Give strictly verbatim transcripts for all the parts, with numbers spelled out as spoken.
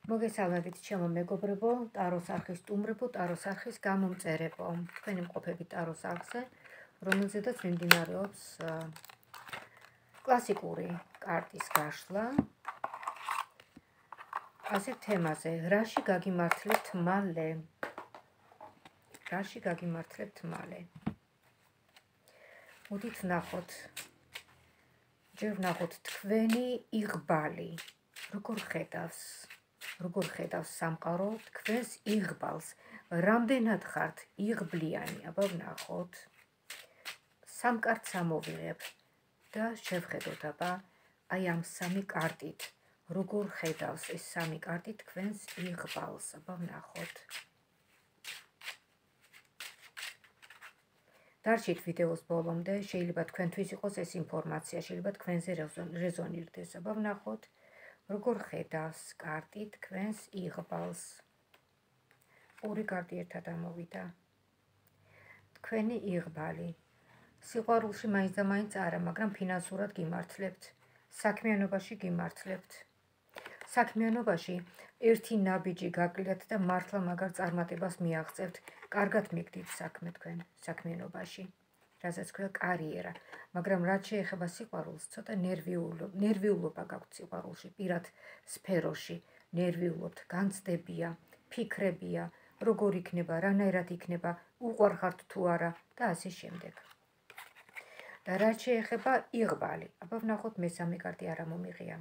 მოგესალმებით ჩემო მეგობრებო, ტაროს არხის სტუმრებო, ტაროს არხის გამომწერებო. თქვენი მყოფები ტაროს არხზე, რომელზედაც მიმდინარეობს კლასიკური კარტის გაშლა. ასეთ თემაზე, რაში გაგიმართლებთ მალე? რაში გაგიმართლებთ მალე? მოდით ვნახოთ. ჯერ ვნახოთ თქვენი იღბალი, როგორ ხედავს? როგორ ხედავს სამყარო თქვენს იღბალს? რამდენად ხართ იღბლიანი? აბა ვნახოთ. სამ კარტს ამოვიღებ და შევხედოთ აბა აი ამ სამი კარტით როგორ ხედავს ეს სამი კარტი თქვენს იღბალს? აბა ვნახოთ. დარჩით ვიდეოს ბოლომდე, შეიძლება თქვენთვის იყოს ეს ინფორმაცია, შეიძლება თქვენზე რეზონირდეს. აბა ვნახოთ. როგორ ხედავს კარტი თქვენს იღბალს? ორი კარტი ერთად ამოვიდა. თქვენი იღბალი. სიყვარულში მაინც და მაინც არა, მაგრამ ფინანსურად გიმართლებთ. საქმიანობაში გიმართლებთ. საქმიანობაში ერთი ნაბიჯი გაკლდათ და მართლა მაგარ წარმატებას მიაღწევთ. კარგად მიგდით საქმე თქვენ საქმიანობაში. რასაც ქვია კარიერა, მაგრამ რაც შეეხება სიყვარულს, ცოტა ნერვიულობა გაქვთ სიყვარულში, პირად სფეროში, ნერვიულობთ, განცდებია, ფიქრებია, როგორ იქნება, რანაირად იქნება, უყვარხართ თუ არა და ასე შემდეგ. და რაც შეეხება იღბალი, აბა ვნახოთ მესამე კარტი არ მომიღია.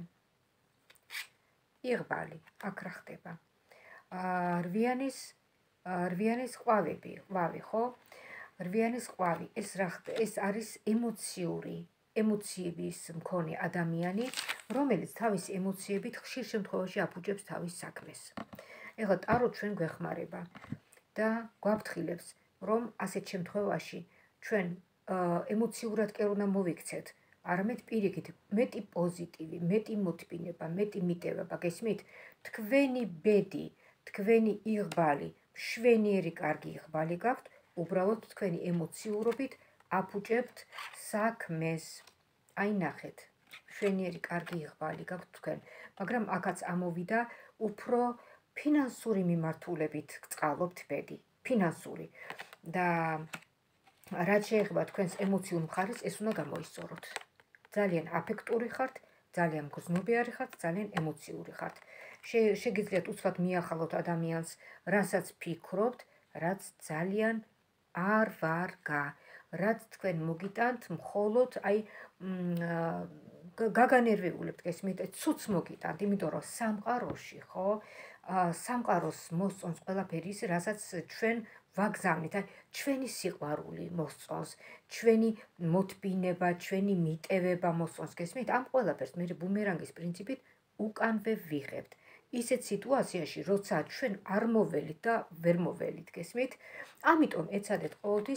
იღბალი, აქ რა ხდება? რვიანის რვიანის ყვავები, ყვავი, ხო? რვიანის ყვავი, ეს რა ხდება? ეს არის ემოციური, ემოციების მქონე ადამიანი, რომელიც თავის ემოციებით ხშირ შემთხვევაში აფუჭებს თავის საქმეს. ეხლა ტარო ჩვენ გვეხმარება და გვაფრთხილებს, რომ ასეთ შემთხვევაში ჩვენ ემოციურად კი არ უნდა მოვიქცეთ, არამედ პირიქით, მეტი პოზიტივი, მეტი მოთმინება, მეტი მიტევება, გესმით? თქვენი ბედი, თქვენი იღბალი, მშვენიერი კარგი იღბალი გაქვთ, უბრალოდ თქვენი ემოციურობით აფუჭებთ საქმეს. აი ნახეთ, მშვენიერი კარგი იღბალი გაქვთ თქვენ, მაგრამ აქაც ამოვიდა უფრო ფინანსური მიმართულებით გწყალობთ ბედი, ფინანსური. და რაც შეეხება თქვენს ემოციურ მხარეს, ეს უნდა გამოისწოროთ. ძალიან აფექტური ხართ, ძალიან მგრძნობიარე ხართ, ძალიან ემოციური ხართ. შეგიძლიათ უცბად მიახალოთ ადამიანს, რასაც ფიქრობთ, რაც ძალიან არ ვარგა, რაც თქვენ მოგიტანთ მხოლოდ აი გაგანერვიულებთ, გესმით? ცუც მოგიტანთ, იმიტომ რომ სამყაროში, ხო? სამყაროს მოსწონს ყველაფერი ის, რასაც ჩვენ ვაგზავნით, აი ჩვენი სიყვარული მოსწონს, ჩვენი მოთმინება, ჩვენი მიტევება მოსწონს, გესმით? ამ ყველაფერს მე ბუმერანგის პრინციპით უკანვე ვიღებთ. ისეთ სიტუაციაში, როცა ჩვენ არ მოველით და ვერ მოველით, გესმით? ამიტომ ეცადეთ ყოველთვის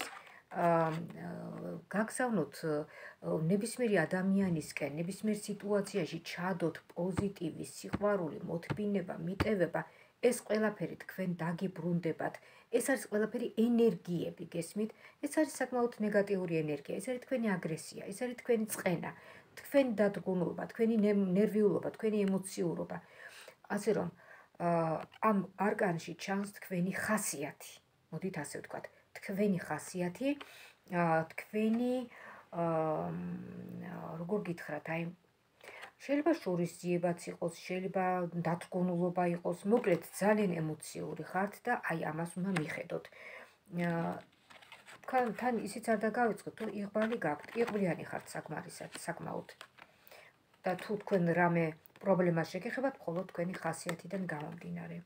გაგზავნოთ ნებისმიერი ადამიანისკენ, ნებისმიერ სიტუაციაში ჩადოთ პოზიტივი, სიყვარული, მოთმინება, მიტევება, ეს ყველაფერი თქვენ დაგიბრუნდებათ. ეს არის ყველაფერი ენერგიები, გესმით? ეს არის საკმაოდ ნეგატიური ენერგია, ეს არის თქვენი აგრესია, ეს არის თქვენი წყენა, თქვენი დადგუნულობა, თქვენი ნერვიულობა, თქვენი ემოციურობა. ასე რომ ამ არკანში ჩანს თქვენი ხასიათი. მოდით ასე ვთქვათ, თქვენი ხასიათი, თქვენი როგორ გითხრათ, აი შეიძლება შურისძიებაც იყოს, შეიძლება დათგუნულობა იყოს, მოკლედ ძალიან ემოციური ხართ და აი ამას უნდა მიხედოთ. თან ისიც არ დაგავიწყოთ, თუ იღბალი გაქვთ, იღბლიანი ხართ საკმაოდ. და თუ თქვენ რამე პრობლემას შეგეხებათ, მხოლოდ თქვენი ხასიათიდან გამომდინარე.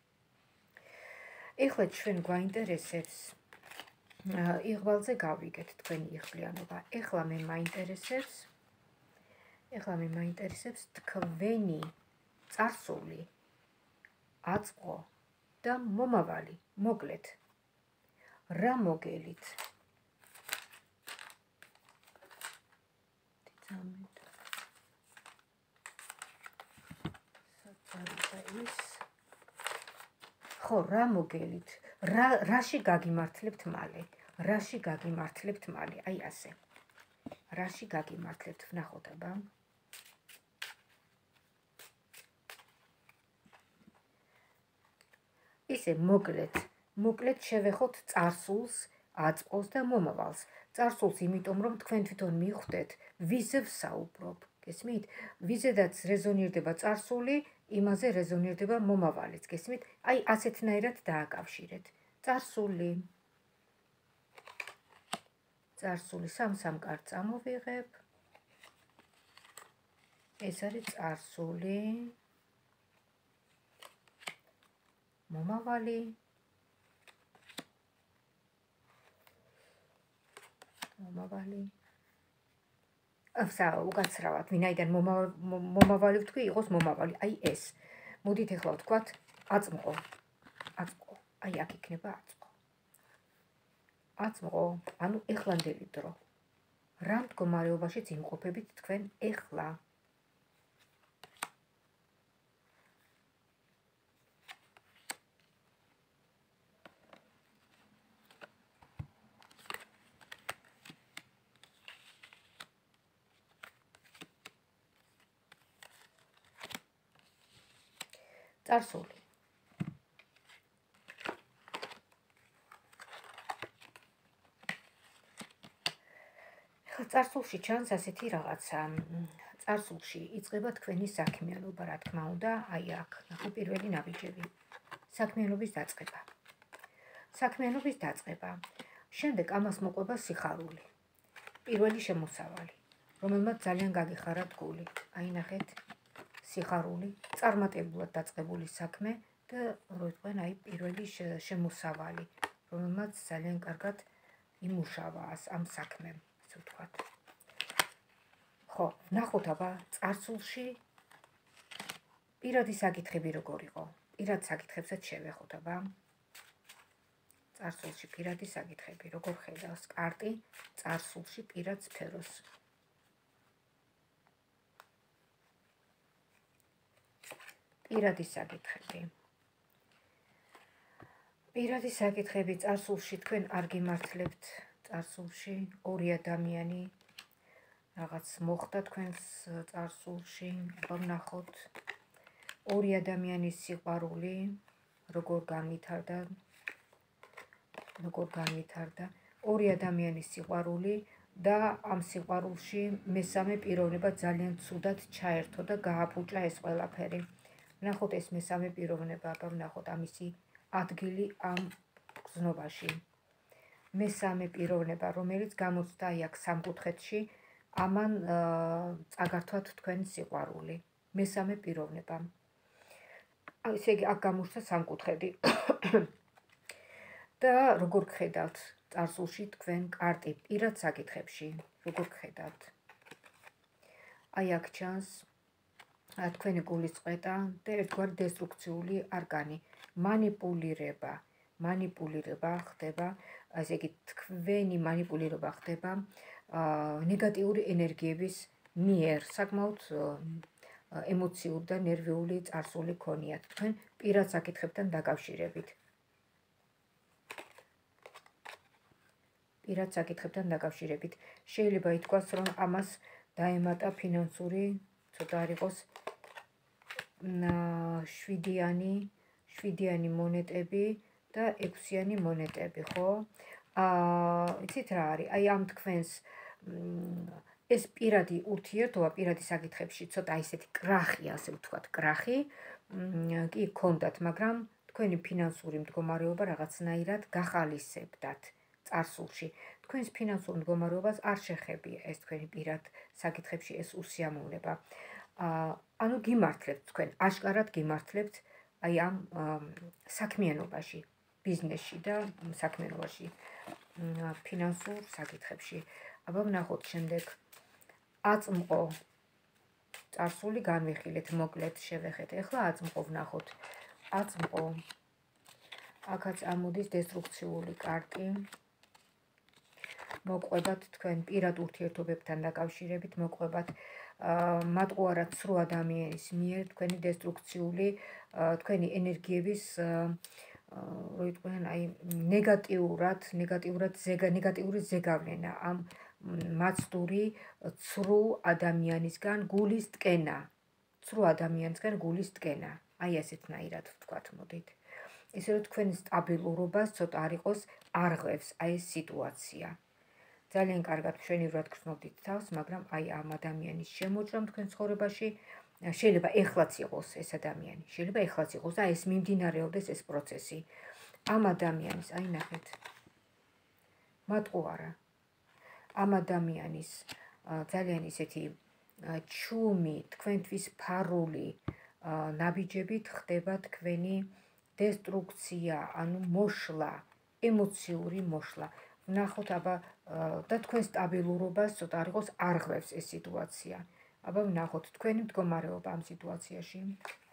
ეხლა ჩვენ გვაინტერესებს იღბალზე გავიგეთ თქვენი იღბლიანობა. ეხლა მე მაინტერესებს ეხლა მე მაინტერესებს თქვენი წარსული, აწყო და მომავალი. მოკლედ, რა მოგელით? ხო, რა მოგელით? რაში გაგიმართლებთ მალე? რაში გაგიმართლებთ მალე? აი ასე. რაში გაგიმართლებთ? ვნახოთ აბა. ისე მოკლედ, მოკლედ შევეხოთ წარსულს, აწყოს და მომავალს. წარსულს იმიტომ, რომ თქვენ თვითონ მიხვდეთ, ვიზე ვსაუბრობ. გესმით? ვიზედაც რეზონირდება წარსული, იმაზე რეზონირდება მომავალიც. გესმით? აი ასეთნაირად დააკავშირეთ. წარსული. წარსული სამ-სამ კარტს ამოვიღებ. ეს არის წარსული. მომავალი. მომავალი. ასა უკაცრავად, ვინაიდან მომავალი ვთქვი, იყოს მომავალი. აი ეს. მოდით ახლა ვთქვათ, აწმყო. აწმყო. აი აქ იქნება აწმყო. აწმყო, ანუ ეხლანდელი დრო. რა მდგომარეობაშიც იმყოფებით თქვენ ეხლა? წარსული. წარსულში ჩანს ასეთი რაღაცა. წარსულში იწყება თქვენი საქმიანობა, რა თქმა უნდა, აი აქ, ნახო პირველი ნაბიჯები. საქმიანობის დაწყება. საქმიანობის დაწყება. შემდეგ ამას მოყვება სიხარული. პირველი შემოსავალი, რომელმაც ძალიან გაგეხარათ გული. აი ნახეთ. სიხარული, წარმატებულად დაწყებული საქმე და როიტყვენ აი პირველი შემოსავალი, რომელმაც ძალიან კარგად იმუშავა ამ საქმემ, ასე ვთქვათ. ხო, ნახოთ აბა წარსულში პირადი საკითხები როგორ იყო. პირად საკითხებსაც შევეხოთ აბა. წარსულში პირადი საკითხები, როგორ ხედავს კარტი წარსულში პირად სფეროს. პირადი საკითხები. პირადი საკითხები წარსულში თქვენ არ გიმართლებთ. წარსულში ორი ადამიანი რაღაც მოხდა თქვენს წარსულში. აბა ვნახოთ. ორი ადამიანის სიყვარული როგორ განვითარდა. როგორ განვითარდა. ორი ადამიანის სიყვარული და ამ სიყვარულში მესამე პიროვნება ძალიან ცუდად ჩაერთო და გააფუჭა ეს ყველაფერი. ვნახოთ ეს მესამე პიროვნება, აბა ვნახოთ ამისი ადგილი ამ გზნობაში. მესამე პიროვნება, რომელიც გამოცდა აი აქ სამკუთხედში, ამან წაგართვათ თქვენ სიყვარული. მესამე პიროვნება. ესე იგი აქ გამოჩნდა სამკუთხედი. და როგორ გხედავთ წარსულში თქვენ კარტი პირად საკითხებში, როგორ გხედავთ? აი აქ ჩანს თქვენი გულისწყეტა და ერთგვარი დესტრუქციული არკანი. მანიპულირება. მანიპულირება ხდება, ასე იგი თქვენი მანიპულირება ხდება ნეგატიური ენერგიების მიერ. საკმაოდ ემოციური და ნერვიული წარსული ქონიათ თქვენ პირად საკითხებთან დაკავშირებით. პირად საკითხებთან დაკავშირებით. შეიძლება ითქვას, რომ ამას დაემატა ფინანსური, ცოტა არ იყოს შვიდიანი, შვიდიანი მონეტები და ექვსიანი მონეტები, ხო? აა, იცით რა არის? აი ამ თქვენს ეს პირადი ურთიერთობა, პირადი საკითხებში ცოტა ისეთი კრახი, ასე ვთქვათ, კრახი კი გქონდათ, მაგრამ თქვენი ფინანსური მდგომარეობა რაღაცნაირად გახალისებდათ წარსულში. თქვენს ფინანსურ მდგომარეობას არ შეხებია ეს თქვენი პირად საკითხებში ეს უსიამოვნება. ანუ გიმართლებთ თქვენ, აშკარად გიმართლებთ აი ამ საქმიანობაში, ბიზნესში და საქმიანობაში, ფინანსურ საკითხებში. აბა ვნახოთ შემდეგ. აწმყო. წარსული განვიხილეთ, მოკლედ შევეხეთ. ეხლა აწმყო ვნახოთ. აწმყო. აქაც ამოდის დესტრუქციული კარტი. მოყვებათ თქვენ პირად ურთიერთობებთან დაკავშირებით, მოყვებათ მატყუარად სრულ ადამიანის მიერ თქვენი დესტრუქციული, თქვენი ენერგიების როიტყვენ აი ნეგატიურად, ნეგატიურად ზეგა, ნეგატიური ზეგავლენა ამ მაცდური სრულ ადამიანისგან გულის ტკენა. სრულ ადამიანისგან გულის ტკენა. აი ასეთნაირად ვთქვათ, მოდით. ისე რომ თქვენი სტაბილურობას ცოტა არ იყოს არღვევს აი ეს სიტუაცია. ძალიან კარგად მშვენივრად გრძნობდით თავს, მაგრამ აი ამ ადამიანის შემოჭრამ თქვენ ცხოვრებაში შეიძლება ეხლაც იყოს ეს ადამიანი, შეიძლება ეხლაც იყოს და ეს მიმდინარეობდეს ეს პროცესი. ამ ადამიანის, აი ნახეთ, მატყუარა. ამ ადამიანის ძალიან ისეთი ჩუმი, თქვენთვის ფარული ნაბიჯებით ხდება თქვენი დესტრუქცია, ანუ მოშლა, ემოციური მოშლა. ვნახოთ აბა და თქვენ სტაბილურობას ცოტა არ იყოს არღვევს ეს სიტუაცია. აბა ვნახოთ თქვენი მდგომარეობა ამ სიტუაციაში.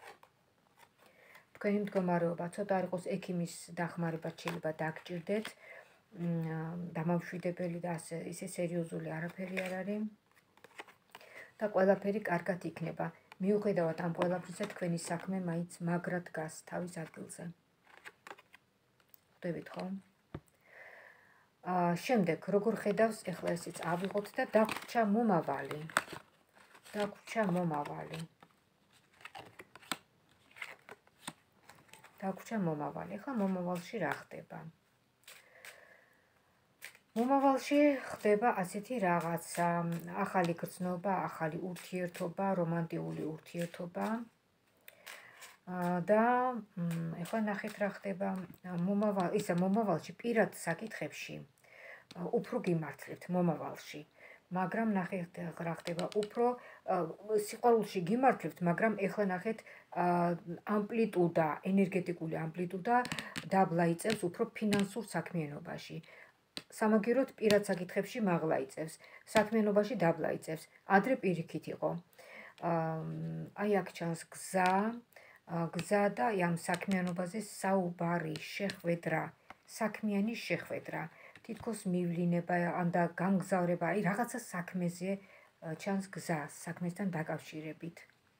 თქვენი მდგომარეობა ცოტა არ იყოს ექიმის დახმარება შეიძლება დაგჭირდეთ. დამამშვიდებელი და ასე ისე სერიოზული არაფერი არ არის. და ყველაფერი კარგად იქნება. მიუხედავად ამ ყველაფრისა თქვენი საქმე მაინც მაგრად დგას თავის ადგილზე. ხვდებით ხო? აა შემდეგ როგორ ხედავს ეხლა ესეც ავიღოთ და დაგვრჩა მომავალი. დაგვრჩა მომავალი. დაგვრჩა მომავალი. ეხლა მომავალში რა ხდება? მომავალში ხდება ასეთი რაღაცა, ახალი გრძნობა, ახალი ურთიერთობა, რომანტიკული ურთიერთობა. და ეხლა ნახეთ რა ხდება მომავალ, ისა მომავალში პირად საკითხებში უფრო გიმართლებთ მომავალში. მაგრამ ნახეთ რა ხდება, უფრო სიყვარულში გიმართლებთ, მაგრამ ეხლა ნახეთ ამპლიტუდა, ენერგეტიკული ამპლიტუდა დაბლა იწევს უფრო ფინანსურ საქმიანობაში. სამაგიეროდ პირად საკითხებში მაღლა იწევს, საქმიანობაში დაბლა იწევს. ადრე პირიქით იყო. აი აქ ჩანს გზა, გზა და ამ საქმიანობაზე საუბარი, შეხვედრა, საქმიანი შეხვედრა. თითქოს მივლინება ან და გამგზავრება, აი რაღაცა საქმეზე ჩანს გზა, საქმესთან დაკავშირებით.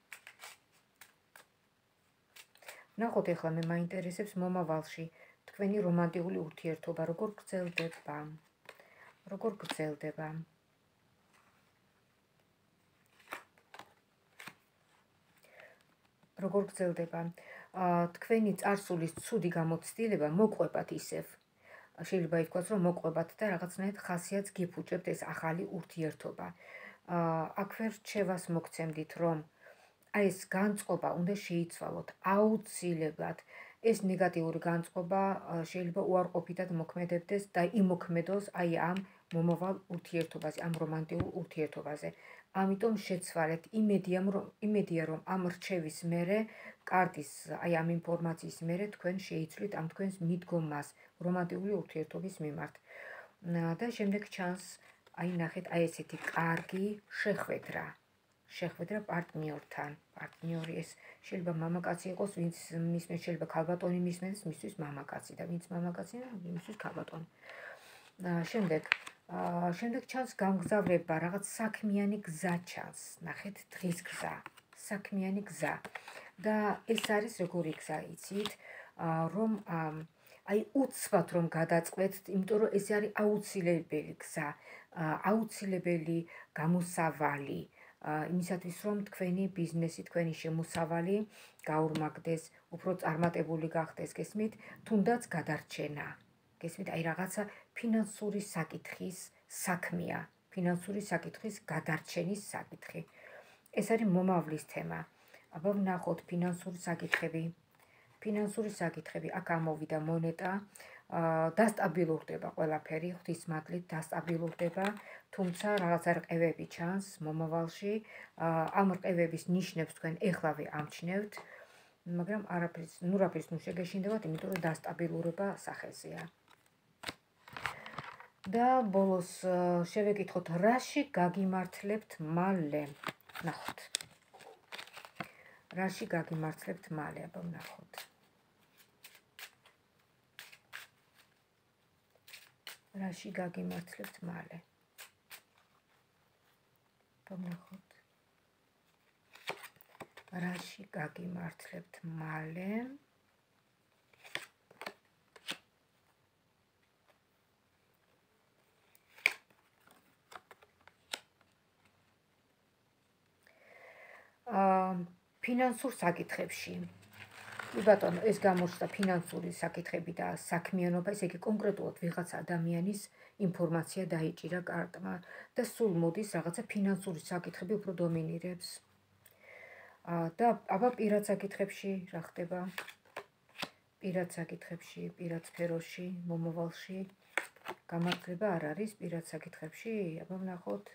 ნახოთ ეხლა მე მაინტერესებს მომავალში თქვენი რომანტიკული ურთიერთობა როგორ გრძელდება. როგორ გრძელდება. როგორ გრძელდება. თქვენი წარსულის ცუდი გამოცდილება მოყვებათ ისევ. შეიძლება ითქვას, რომ მოყვებათ და რაღაცნაირად ხასიათს გიფუჭებთ ეს ახალი ურთიერთობა. აქ ვერ რჩევას მოგცემდით, რომ აი ეს განწყობა უნდა შეიცვალოთ აუცილებლად. ეს ნეგატიური განწყობა შეიძლება უარყოფითად მოქმედებდეს და იმოქმედოს აი ამ მომავალ ურთიერთობაზე, ამ რომანტიკულ ურთიერთობაზე. ამიტომ შეცვალეთ, იმედია რომ იმედია რომ ამ რჩევის მერე, კარტის აი ამ ინფორმაციის მერე თქვენ შეიცვლით ამ თქვენს მიდგომას რომანტიკული ურთიერთობის მიმართ. და შემდეგ ჩანს აი ნახეთ აი ესეთი კარგი შეხვედრა. შეხვედრა პარტნიორთან. პარტნიორი ეს შეიძლება მამაკაცი იყოს, ვინც მისმენს, შეიძლება ქალბატონი მისმენს, მისთვის მამაკაცი და ვინც მამაკაცი, მისთვის ქალბატონი. შემდეგ შემდეგ ჩანს გამგზავრება, რაღაც საქმიანი გზა ჩანს. ნახეთ დღის გზა, საქმიანი გზა. და ეს არის როგორი გზა, იცით, რომ აი უცბად რომ გადაწყვეტთ, იმიტომ რომ ეს არის აუცილებელი გზა, აუცილებელი გამოსავალი. იმისათვის რომ თქვენი ბიზნესი, თქვენი შემოსავალი გაურმაგდეს, უფრო წარმატებული გახდეს, გესმით, თუნდაც გადარჩენა. გესმით, აი რაღაცა ფინანსური საკითხის საქმეა, ფინანსური საკითხის გადარჩენის საკითხი. ეს არის მომავლის თემა. აბა ვნახოთ ფინანსური საკითხები. ფინანსური საკითხები, აქ ამოვიდა მონეტა, დასტაბილურდება ყველაფერი, ღვთისმადლით დასტაბილურდება, თუმცა რაღაცა რყევები ჩანს მომავალში, ამ რყევების ნიშნებს თქვენ ეხლავე ამჩნევთ, მაგრამ არაფრის, ნუ რაფრის ნუ შეგეშინდებათ, იმიტომ რომ დასტაბილურება სახელზეა. და ბოლოს შევეკითხოთ, რაში გაგიმართლებთ მალე? ნახოთ. რაში გაგიმართლებთ მალე, აბა ვნახოთ. რაში გაგიმართლებთ მალე? აბა ვნახოთ. რაში გაგიმართლებთ მალე? ფინანსურ საკითხებში. კი ბატონო, ეს გამოჩნდა ფინანსური საკითხები და საქმიანობა, ესე იგი კონკრეტულად ვიღაც ადამიანის ინფორმაცია დაიჭირა კარტმა და სულ მოდის რაღაცა ფინანსური საკითხები უფრო დომინირებს. და აბა პირად საკითხებში რა ხდება? პირად საკითხებში, პირად სფეროში, მომავალში გამართლება არ არის პირად საკითხებში? აბა ვნახოთ.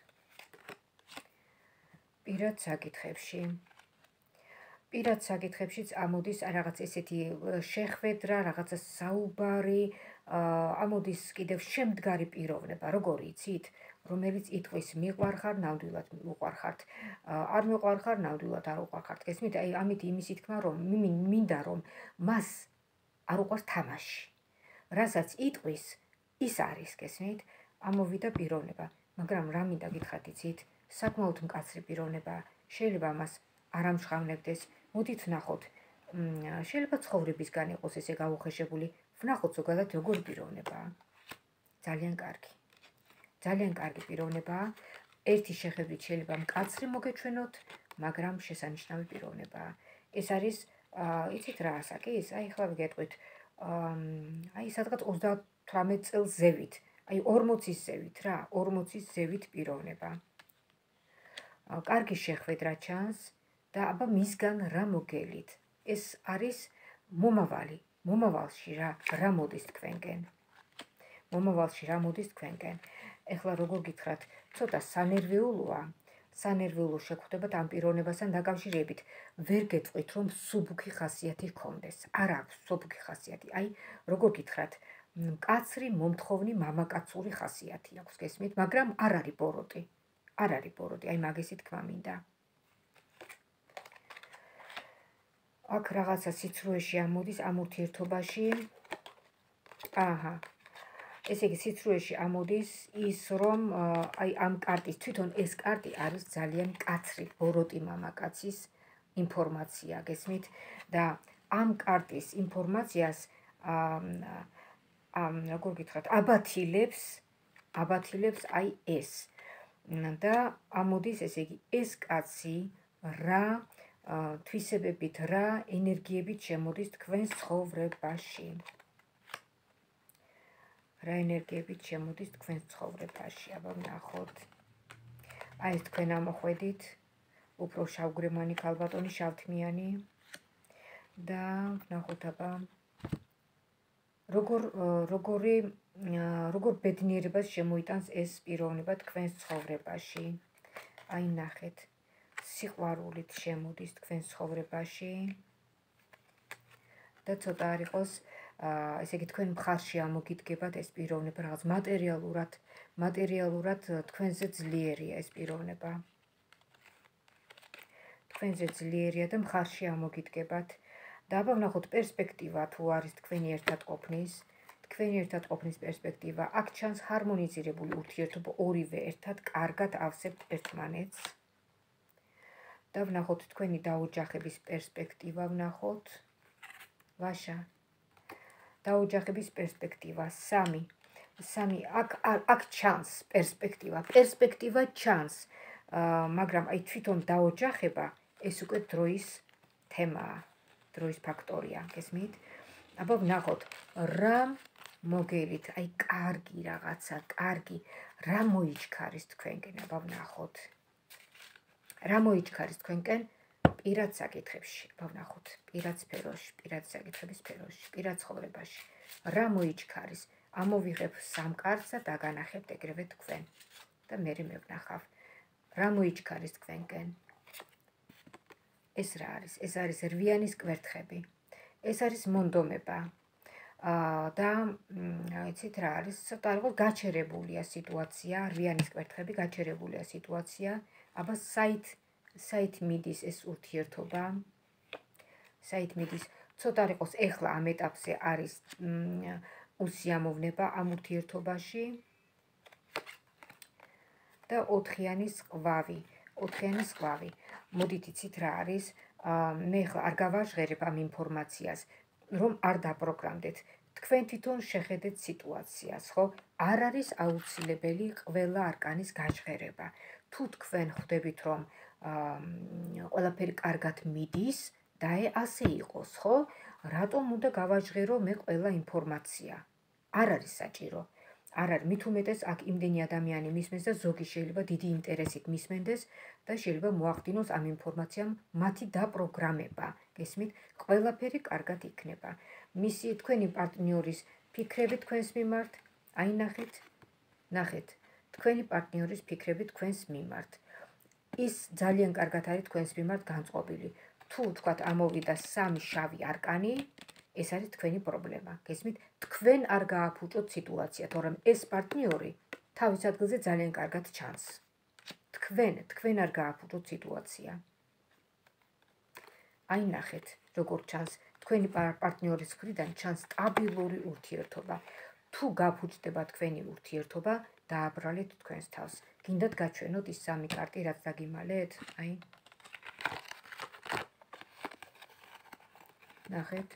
პირად საკითხებში. პირად საკითხებშიც ამოდის რაღაც ესეთი შეხვედრა, რაღაცა საუბარი, ამოდის კიდევ შემდგარი პიროვნება, როგორი იცით, რომელიც იტყვის მიყვარხარ, ნამდვილად უყვარხართ, არ მიყვარხარ, ნამდვილად არ უყვარხართ. გესმით? აი ამით იმისი თქმა, რომ მინდა რომ მას არ უყვარს თამაში. რასაც იტყვის, ის არის, გესმით? ამოვიდა პიროვნება, მაგრამ რა მინდა გითხრათ, იცით? საკმაოდ მკაცრი პიროვნება, შეიძლება მას არ ამშხავნებდეს. მოდით ვნახოთ, შეიძლება ცხოვრებისგან იყოს ესე გაუხეშებული, ვნახოთ ზოგადად როგორი პიროვნებაა. ძალიან კარგი. ძალიან კარგი პიროვნებაა. ერთი შეხედვით შეიძლება მკაცრი მოგეჩვენოთ, მაგრამ შესანიშნავი პიროვნებაა. ეს არის, იცით რა ასაკის? აი ახლა ვიგეტყვით, აი სადღაც ოცდათვრამეტ წელს ზევით, აი ორმოცის ზევით რა, ორმოცის ზევით პიროვნება. კარგი შეხვედრა ჩანს და აბა მისგან რა მოგელით? ეს არის მომავალი, მომავალში რა, რა მოდის თქვენკენ? მომავალში რა მოდის თქვენკენ? ეხლა როგორ გითხრათ, ცოტა სანერვიულოა, სანერვიულო შეხვდებათ ამ პიროვნებასთან დაკავშირებით. ვერ გეტყვით, რომ სუბუქი ხასიათი ჰქონდეს. არ აქვს სუბუქი ხასიათი. აი, როგორ გითხრათ, მკაცრი, მომთხოვნი, მამაკაცური ხასიათი აქვს, გესმით, მაგრამ არ არის ბოროტი. არ არის ბოროტი, აი მაგისი თქვა მინდა. აქ რაღაცა სიცრუეში ამოდის ამ ურთიერთობაში. აჰა. ესე იგი სიცრუეში ამოდის ის, რომ აი ამ კარტის, თვითონ ეს კარტი არის ძალიან მკაცრი, ბოროტი მამაკაცის ინფორმაცია, გესმით? და ამ კარტის ინფორმაციას ამ როგორ გითხრათ, აბათილებს, აბათილებს აი ეს. და ამოდის, ესე იგი, ეს კაცი რა თვისებებით, რა ენერგიებით შემოდის თქვენს ცხოვრებაში. რა ენერგიებით შემოდის თქვენს ცხოვრებაში, აბა ვნახოთ. აი ეს თქვენ ამოხვედით, უფრო შავგრემანი ქალბატონი, შავთმიანი და ვნახოთ აბა როგორ როგორი როგორ ბედნიერებას შემოიტანს ეს პიროვნება თქვენს ცხოვრებაში. აი ნახეთ, სიყვარულით შემოდის თქვენს ცხოვრებაში და ცოტა არ იყოს, ესე იგი თქვენ მხარში ამოგიდგებათ ეს პიროვნება, რაღაც მატერიალურად, მატერიალურად თქვენზე ძლიერია ეს პიროვნება. თქვენზე ძლიერია და მხარში ამოგიდგებათ. და აბა ვნახოთ პერსპექტივა თუ არის თქვენი ერთად ყოფნის, თქვენი ერთად ყოფნის პერსპექტივა. აქ ჩანს ჰარმონიზირებული ურთიერთობა, ორივე ერთად კარგად ავსებთ ერთმანეთს. და ვნახოთ თქვენი დაოჯახების პერსპექტივა, ვნახოთ. ვაშა. დაოჯახების პერსპექტივა, სამი. სამი, აქ აქ ჩანს პერსპექტივა, პერსპექტივა ჩანს, მაგრამ აი თვითონ დაოჯახება ეს უკვე დროის თემაა, დროის ფაქტორია, გესმით? აბა ვნახოთ, რა მოგელით, აი კარგი რაღაცა, კარგი, რა მოიჩქარის თქვენკენ, აბა ვნახოთ. რა მოიჩქარის თქვენკენ პირად საკითხებში, აბა ვნახოთ, პირად სფეროში, პირად საკითხების სფეროში, პირად ცხოვრებაში. რა მოიჩქარის? ამოვიღებ სამ კარტს და დაგანახებთ ეგრევე თქვენ. და მე მევნახავ. რა მოიჩქარის თქვენკენ? ეს რა არის? ეს არის რვიანის კვერთხები. ეს არის მონდომება. და იცით რა არის? ცოტა იყო გაჩერებულია სიტუაცია, რვიანის კვერთხები, გაჩერებულია სიტუაცია. აბა საით საით მიდის ეს ურთიერთობა? საით მიდის? ცოტა იყოს ეხლა ამ ეტაპზე არის უსიამოვნება ამ ურთიერთობაში. და ოთხიანის ყვავი, ოთხიანის ყვავი. მოდით იცით რა არის? მე ახლა არ გავაჟღერებ ამ ინფორმაციას, რომ არ დაპროგრამდეთ. თქვენ თვითონ შეხედეთ სიტუაციას, ხო? არ არის აუცილებელი ყველა არკანის გაჟღერება. თუ თქვენ ხვდებით, რომ ყველაფერი კარგად მიდის, და ასე იყოს, ხო? რატომ უნდა გავაჟღერო მე ყველა ინფორმაცია? არ არის საჭირო. არ არის, მით უმეტეს აქ იმდენი ადამიანი მისმენს და ზოგი შეიძლება დიდი ინტერესით მისმენდეს და შეიძლება მოახდინოს ამ ინფორმაციამ მათი დაპროგრამება. გესმით? ყველაფერი კარგად იქნება. მისი თქვენი პარტნიორის ფიქრები თქვენს მიმართ, აი ნახეთ, ნახეთ, თქვენი პარტნიორის ფიქრები თქვენს მიმართ. ის ძალიან კარგად არის თქვენს მიმართ განწყობილი. თუ თქვათ ამოვიდა სამი შავი არკანი, ეს არის თქვენი პრობლემა. გესმით? თქვენ არ გააფუჭოთ სიტუაცია, თორემ ეს პარტნიორი თავის ადგილზე ძალიან კარგად ჩანს. თქვენ, თქვენ არ გააფუჭოთ სიტუაცია. აი ნახეთ, როგორ ჩანს, თქვენი პარტნიორის მხრიდან ჩანს სტაბილური ურთიერთობა. თუ გაფუჭდება თქვენი ურთიერთობა, დააბრალეთ თქვენს თავს. გინდათ გაჩვენოთ ის სამი კარტი, რაც დაგიმალეთ? აი. ნახეთ.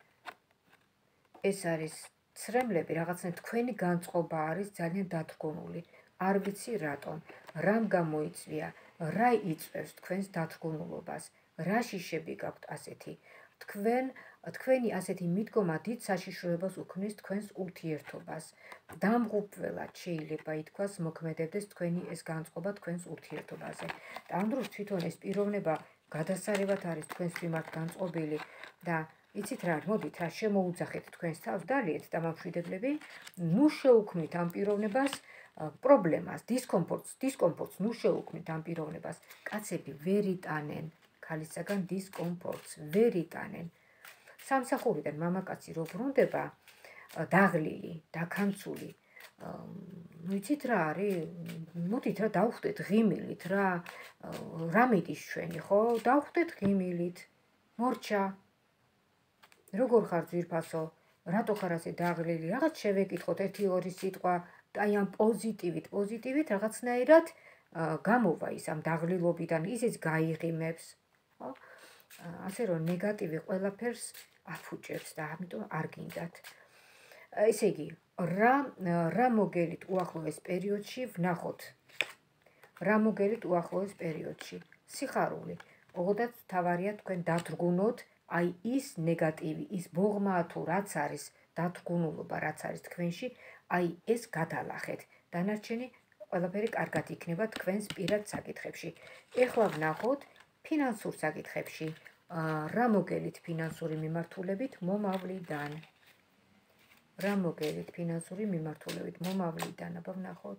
ეს არის ცრემლები, რაღაცნაირად თქვენი განწყობა არის ძალიან დათრგუნული. არ ვიცი რატომ, რამ გამოიწვია, რა იწვევს თქვენს დათრგუნულობას, რა შიშები გაქვთ ასეთი. თქვენ, თქვენი ასეთი მიდგომა დიდ საშიშროებას უქმნის თქვენს ურთიერთობას. დამღუპველად შეიძლება ითქვას მოქმედებდეს თქვენი ეს განწყობა თქვენს ურთიერთობაზე. და ამ დროს თვითონ ეს პიროვნება გადასარევად არის თქვენს მიმართ განწყობილი და იცით რა, მოდით რა შემოუძახეთ თქვენს თავს, დალიეთ და მშვიდებლები, ნუ შეუქმნით ამ პიროვნებას პრობლემას, დისკომფორტს, დისკომფორტს ნუ შეუქმნით ამ პიროვნებას. კაცები ვერ იტანენ ქალისაგან დისკომფორტს, ვერ იტაnen. სამსახურიდან მამაკაცი რო ბრუნდება, დაღლილი, დაქანცული, ვიცით რა არის, მოდით რა დავხვდეთ ღიმილით, რა რა მიდის ჩვენი, ხო? დავხვდეთ ღიმილით. მორჩა. როგორ ხარ ძვირფასო? რატო ხარ ასე დაღლილი? რაღაც შევეკითხოთ ერთი ორი სიტყვა, აი ამ პოზიტივით, პოზიტივით რაღაცნაირად გამოვა ის ამ დაღლილობიდან, ისიც გაიღიმებს. ხო? ასე რომ ნეგატივი ყველაფერს აფუჭებს და ამიტომ არ გინდათ. ესე იგი, რა რა მოგელით უახლოეს პერიოდში ვნახოთ. რა მოგელით უახლოეს პერიოდში? სიხარული. ოღონდ თავარია თქვენ დათრგუნოთ, აი ის ნეგატივი, ის ბოღმა თუ რაც არის, დათრგუნულობა რაც არის თქვენში, აი ეს გადალახეთ. დანარჩენი ყველაფერი კარგად იქნება თქვენს პირად საკითხებში. ეხლა ვნახოთ ფინანსურ საკითხებში. რა მოგელით ფინანსური მიმართულებით მომავლიდან? რა მოგელით ფინანსური მიმართულებით მომავლიდან? აბა ვნახოთ.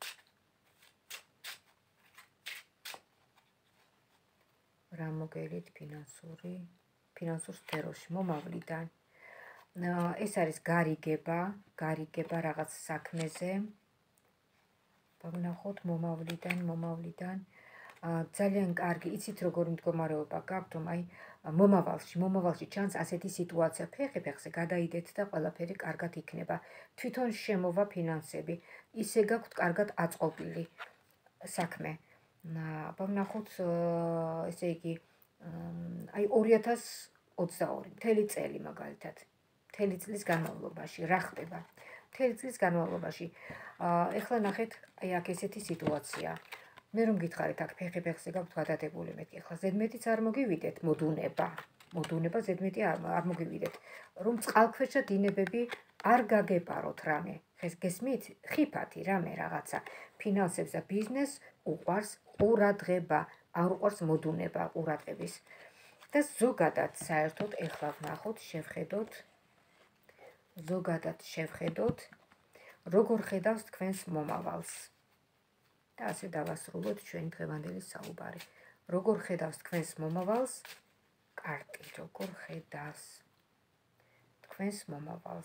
რა მოგელით ფინანსური ფინანსურ სფეროში მომავლიდან? ეს არის გარიგება, გარიგება რაღაც საქმეზე. აბა ვნახოთ მომავლიდან, მომავლიდან. ძალიან კარგი, იცით როგორი მდგომარეობა გაქვთ, რომ აი მომავალში, მომავალში ჩანს ასეთი სიტუაცია, ფეხი ფეხზე გადაიდეთ და ყველაფერი კარგად იქნება. თვითონ შემოვა ფინანსები, ისე გაქვთ კარგად აწყობილი საქმე. აბა ვნახოთ, ესე იგი, აი ორი ათას ოცდაორი, მთელი წელი მაგალითად, მთელი წლის განმავლობაში, რა ხდება? მთელი წლის განმავლობაში. ეხლა ნახეთ, აი აქ ესეთი სიტუაცია. მე რომ გითხარით, აქ ფეხი ფეხზე გაქვთ გადადებული მეტი, ეხლა ზედმეტიც არ მოგივიდეთ, მოდუნება, მოდუნება ზედმეტი არ მოგივიდეთ, რომ წყალქვეშა დინებები არ გაგეპაროთ რამე, გესმით? ხიფათი რამე რაღაცა, ფინანსებს და ბიზნესს უყვარს ყურადღება, არ უყვარს მოდუნება ყურადღების. და ზოგადად საერთოდ ეხლა ვნახოთ, შევხედოთ, ზოგადად შევხედოთ, როგორ ხედავს თქვენს მომავალს. და ასე დავასრულოთ ჩვენი დღევანდელი საუბარი. როგორ ხედავს თქვენს მომავალს? კარტი, როგორ ხედავს თქვენს მომავალს?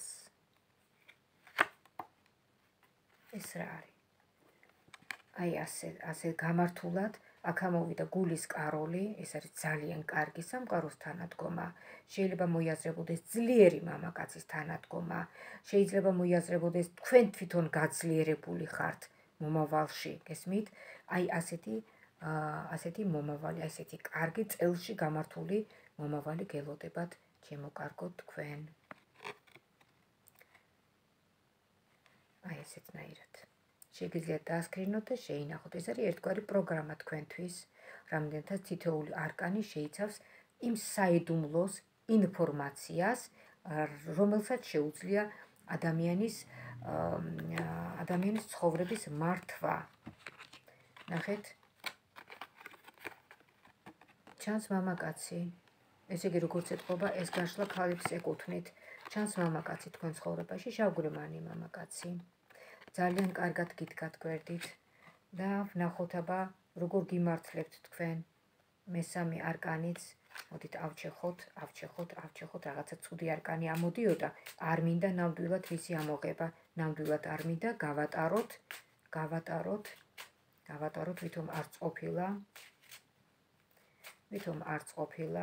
ეს რა არის? აი ასე, ასე გამართულად, აქ ამოვიდა გულის კაროლი, ეს არის ძალიან კარგი სამყაროს თანადგომა. შეიძლება მოიაზრებოდეს ძლიერი მამაკაცის თანადგომა, შეიძლება მოიაზრებოდეს თქვენ თვითონ გაძლიერებული ხართ მომავალში, გესმით? აი ასეთი ასეთი მომავალი, ასეთი კარგი წელში გამართული მომავალი გელოდებათ ჩემო კარგო თქვენ. აი ესეთნაირად. შეგიძლიათ დაასკრინოთ და შეინახოთ. ეს არის ერთგვარი პროგრამა თქვენთვის, რამდენთაც თითოეული არკანი შეიცავს იმ საიდუმლოს ინფორმაციას, რომელსაც შეუძლია ადამიანის ადამიანის ცხოვრების მართვა. ნახეთ, ჩანს მამაკაცი, ესე იგი როგორც ეთყობა, ეს გაშლა ქალებს ეკუთვნით. ჩანს მამაკაცი თქვენ ცხოვრებაში, შავგვრემანი მამაკაცი. ძალიან კარგად გიდგათ გვერდით და ვნახოთ აბა როგორ გიმართლებთ თქვენ მესამე არკანიც. მოდით ავჩეხოთ, ავჩეხოთ, ავჩეხოთ, რაღაცა ცუდი არკანი ამოდიოდა, არ მინდა ნამდვილად მისი ამოღება, ნამდვილად არ მინდა, გავატაროთ, გავატაროთ, გავატაროთ, ვითომ არც ყოფილა, ვითომ არც ყოფილა.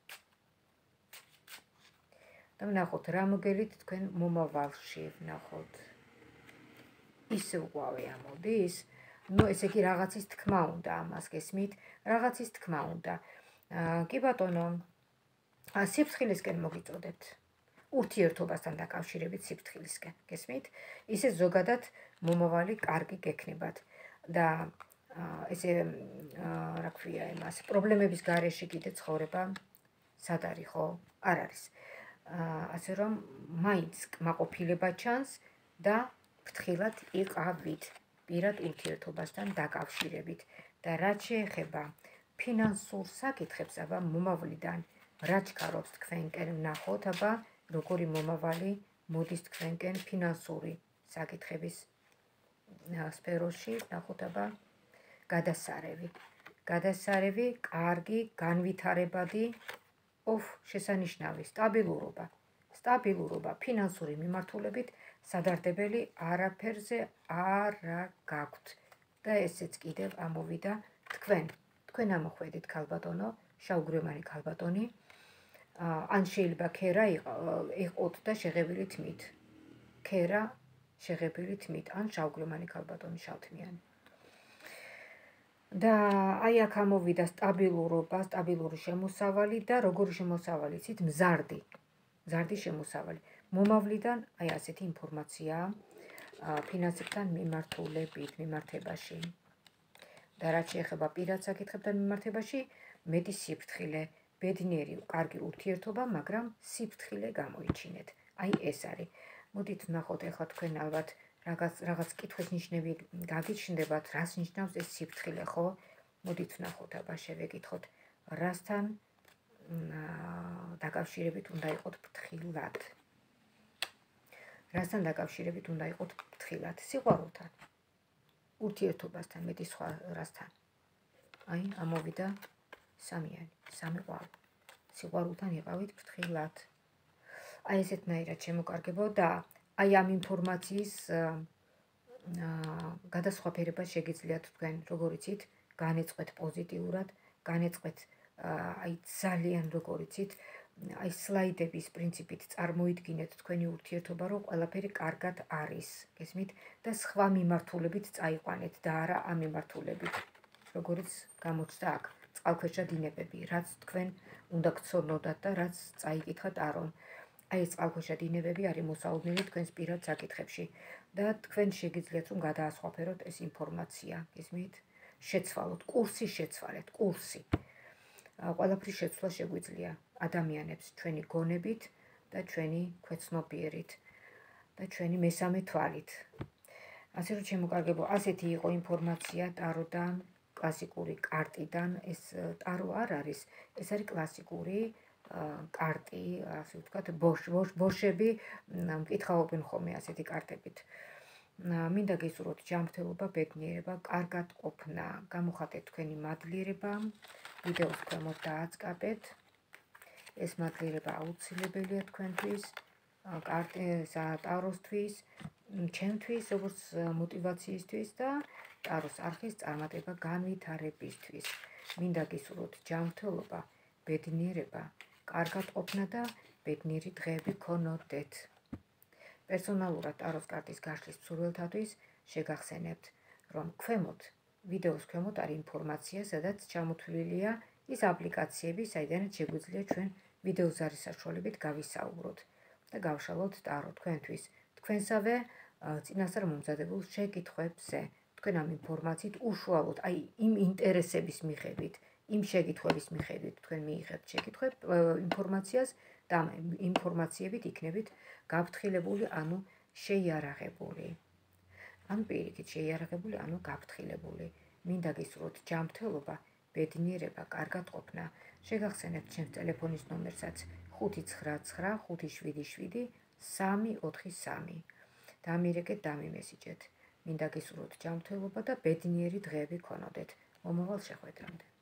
და ვნახოთ რა მოგელით თქვენ მომავალში, ვნახოთ. ისე უყვავე ამოდის, ნუ ესე იგი რაღაცის თქმა უნდა ამას გესმით, რაღაცის თქმა უნდა. კი ბატონო, სიფრთხილისკენ მოგიწოდებთ. ურთიერთობასთან დაკავშირებით სიფრთხილისკენ, გესმით? ისე ზოგადად მომავალი კარგი გექნებათ და ესე რა ქვია იმას, პრობლემების გარეშე კიდე ცხოვრება სად არის, ხო? არ არის. ასე რომ მაინც კმაყოფილება ჩანს და ფრთხილად იყავით პირად ურთიერთობასთან დაკავშირებით და რაც შეეხება ფინანსურ საკითხებს, აბა მომავლიდან რა ჩქარობს თქვენკენ, ვნახოთ აბა როგორი მომავალი მოდის თქვენკენ ფინანსური საკითხების სფეროში, ვნახოთ აბა გადასარევი. გადასარევი, კარგი, განვითარებადი, ოფ, შესანიშნავი, სტაბილურობა. სტაბილურობა, ფინანსური მიმართულებით სადარდებელი არაფერზე არ გაქვთ. და ესეც კიდევ ამოვიდა თქვენ. თქვენ ამოხვედით ქალბატონო, შავგვრემანი ქალბატონი, ან შეიძლება ქერა იყოთ და შეღებილი თმით. ქერა შეღებილი თმით, ან შავგვრემანი ქალბატონი შავთმიანი. და აი აქ ამოვიდა სტაბილურობა, სტაბილური შემოსავალი და როგორი შემოსავალი, იცით, მზარდი. მზარდი შემოსავალი. მომავლიდან აი ასეთი ინფორმაციაა ფინანსებთან მიმართულებით, მიმართებაში. და რაც შეეხება პირად საკითხებთან მიმართებაში, მეტი სიფრთხილე, ბედნიერი, კარგი ურთიერთობა, მაგრამ სიფრთხილე გამოიჩინეთ. აი ეს არის. მოდით ვნახოთ ახლა თქვენ ალბათ რაღაც რაღაც კითხვის ნიშნები გაგიჩნდებათ, რას ნიშნავს ეს სიფრთხილე, ხო? მოდით ვნახოთ, აბა შევეკითხოთ, რასთან დაკავშირებით უნდა იყოთ ფრთხილად. რასთან დაკავშირებით უნდა იყოთ ფრთხილად? სიყვარულთან, ურთიერთობასთან, მეტი სხვა რასთან. აი, ამოვიდა სამიანი, სამი ყვავი. სიყვარულთან იყავით ფრთხილად. აი ესეთნაირად შემოკარგებო და აი ამ ინფორმაციის გადასხვაფერება შეგიძლიათ თქვენ, როგორ იცით, განეწყვეთ პოზიტიურად, განეწყვეთ აი ძალიან როგორ იცით, აი სლაიდების პრინციპით წარმოიდგინეთ თქვენი ურთიერთობა, რომ ყველაფერი კარგად არის, გესმით, და სხვა მიმართულებით წაიყვანეთ და არა ამ მიმართულებით, როგორც გამოჩნდა აქ, წყალქვეშა დინებები, რაც თქვენ უნდა გცნობდათ და რაც წაიკითხათ არონ. აი ეს წყალქვეშა დინებები არის მოსაუბრებელი თქვენს პირად საკითხებში და თქვენ შეგიძლიათ რომ გადაასხვაფეროთ ეს ინფორმაცია, გესმით? შეცვალოთ, კურსი შეცვალეთ, კურსი. ყველაფრის შეცვლა შეგვიძლია ადამიანებს ჩვენი გონებით და ჩვენი ქვეცნობიერით და ჩვენი მესამე თვალით. ასე რომ შემოკარგებო, ასეთი იყო ინფორმაცია ტაროდან, კლასიკური კარტიდან. ეს ტარო არ არის, ეს არის კლასიკური კარტი, ასე ვთქვათ, ბოშები მკითხაობენ ხოლმე ასეთი კარტებით. მინდა გისურვოთ ჯანმრთელობა, ბედნიერება, კარგად ყოფნა, გამოხატეთ თქვენი მადლიერება, ვიდეოს ქვემოთ დააწყაბეთ. ეს მადლიერება აუცილებელია თქვენთვის, ტაროსთვის, ჩემთვის, როგორც მოტივაციისთვის და ტაროს არხის წარმატება განვითარებისთვის. მინდა გისურვოთ ჯანმრთელობა, ბედნიერება, კარგად ყოფნა და ბედნიერი დღეები გქონოდეთ. პერსონალურად ტაროს კარტის გაშლის მსურველთათვის შეგახსენებთ, რომ ქვემოთ, ვიდეოს ქვემოთ არის ინფორმაცია, სადაც ჩამოთვლილია ის აპლიკაციები, საიდანაც შეგვიძლია ჩვენ ვიდეოს ზარის საშუალებით გავისაუბროთ და გავშალოთ ტარო თქვენთვის, თქვენსავე წინასწარ მომზადებულ შეკითხვებზე. თქვენ ამ ინფორმაციით უშუალოდ, აი იმ ინტერესების მიხედვით, იმ შეკითხვების მიხედვით თქვენ მიიღებთ შეკითხვებს, ინფორმაციას და ინფორმაციებით იქნებით გაფრთხილებული, ანუ შეიარაღებული. ანუ პირიქით შეიარაღებული, ანუ გაფრთხილებული. მინდა გისურვოთ ჯანმრთელობა, ბედნიერება, კარგად ყოფნა. შეგახსენებთ ჩემს ტელეფონის ნომერსაც ხუთი ცხრა ცხრა ხუთი შვიდი შვიდი სამი ოთხი სამი. დამირეკეთ, დამიმესიჯეთ. მინდა გისურვოთ ჯანმრთელობა და ბედნიერი დღეები გქონოდეთ. მომავალ შეხვედრამდე.